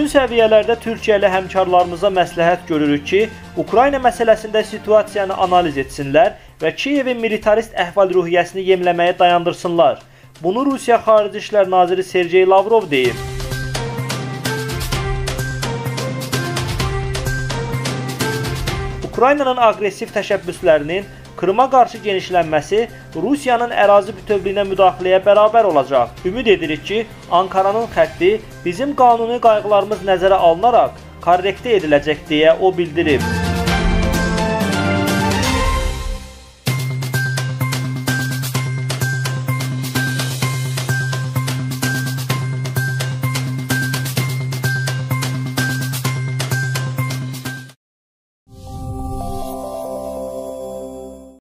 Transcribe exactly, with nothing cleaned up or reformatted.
Bütün səviyyələrdə Türkiyə ilə həmkarlarımıza məsləhət görürük ki, Ukrayna məsələsində situasiyanı analiz etsinlər və Kiyevin militarist əhval-ruhiyyəsini yemləməyə dayandırsınlar. Bunu Rusiya Xarici İşlər Naziri Sergey Lavrov deyib. Ukraynanın aqressiv təşəbbüslərinin Krıma qarşı genişlənməsi Rusiyanın ərazi bütövlüyünə müdaxiləyə bərabər olacaq. Ümid edirik ki, Ankaranın xətti bizim qanuni qayğılarımız nəzərə alınaraq korrektə ediləcək deyə o bildirib.